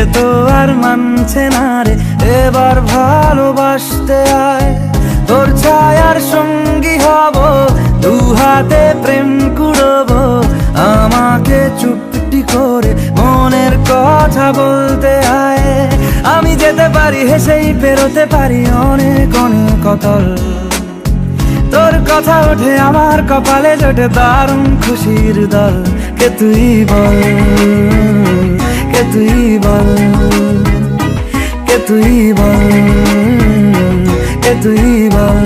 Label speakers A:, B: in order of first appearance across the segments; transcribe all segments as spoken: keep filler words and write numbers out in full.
A: তো আর মানছে না রে, এবার ভালোবাসতে আয়। তোর ছায়ার সঙ্গী হব, দু হাতে প্রেম কুড়বো, আমাকে চুপটি করে মনের কথা বলতে আয়। আমি যেতে পারি হেসেই পেরোতে পারি অনেক অনেক অতল, তোর কথা ওঠে আমার কপালে জোটে দারুণ খুশির দল। কে তুই বল, কে তুই বল, কে তুই বল, কে তুই বল।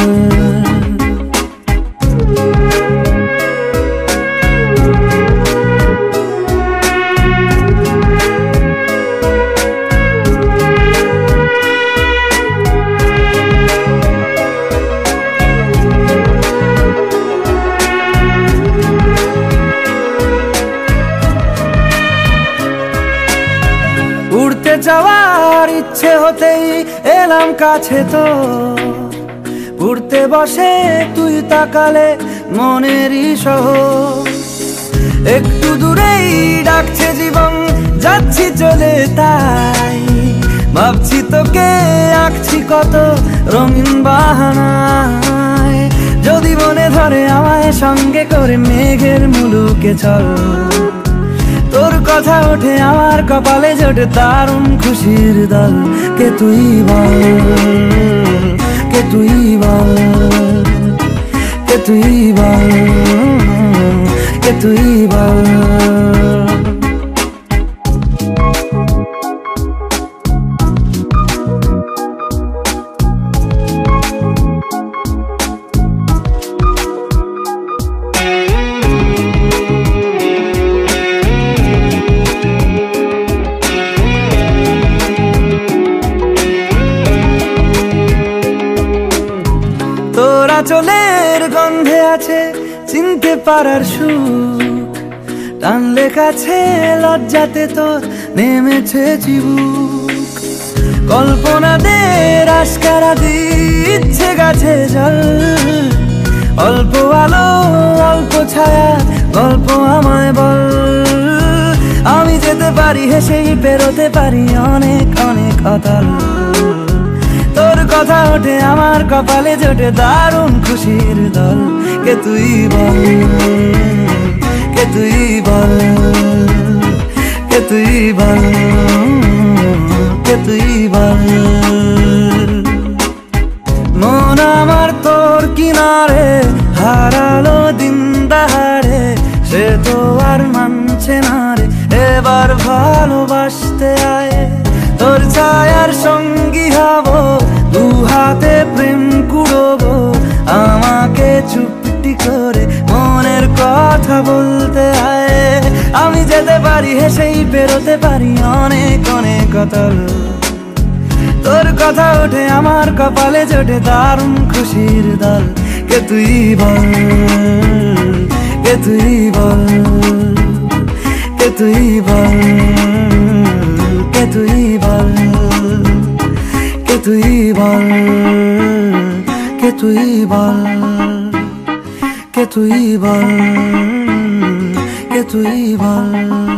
A: উড়তে যাওয়ার ইচ্ছে হতেই এলাম কাছে তো, উড়তে বসে তুই তাকালে মনেরই শহর। একটু দূরেই ডাকছে জীবন, যাচ্ছি চলে তাই ভাবছি তোকে আঁকছি কত রঙিন বাহানায়। যদি মনে ধরে আমায় সঙ্গে করে মেঘের মুলুকে চল, তোর কথা ওঠে আমার কপালে জোটে দারুণ খুশির দল। কে তুই বল, কে তুই বল, কে তুই বল, কে তুই বল। তোরা চলের গন্ধে আছে চিনতে পারার সুখ, টানলে কাছে লজ্জাতে তোর নেমেছে চিবুক। কল্পনাদের আশকারা দিচ্ছে গাছে জল, অল্প আলো অল্প ছায়া গল্প আমায় বল। আমি যেতে পারি হেসেই পেরোতে পারি অনেক অনেক অতল, তোর কথা ওঠে আমার কপালে জোটে দারুণ খুশির দল। কে তুই বল, কে তুই বল, কে তুই বল, কে তুই বল। মন আমার তোর কিনারে হারালো দিন দাহারে, সে তো আর মানছে না রে, এবার ভালোবাসতে আয়। তোর ছায়ার সঙ্গী হব, দু হাতে প্রেম কুড়বো, আমাকে চুপটি করে মনের কথা বলতে আয়। আমি যেতে পারি হেসেই পেরোতে পারি অনেক অনেক অতল, তোর কথা ওঠে আমার কপালে জোটে দারুণ খুশির দল। কে তুই বল, কে তুই বল, কে তুই বল, কে তুই বল, কে তুই বল, কে তুই বল, কে তুই বল, কে তুই বল।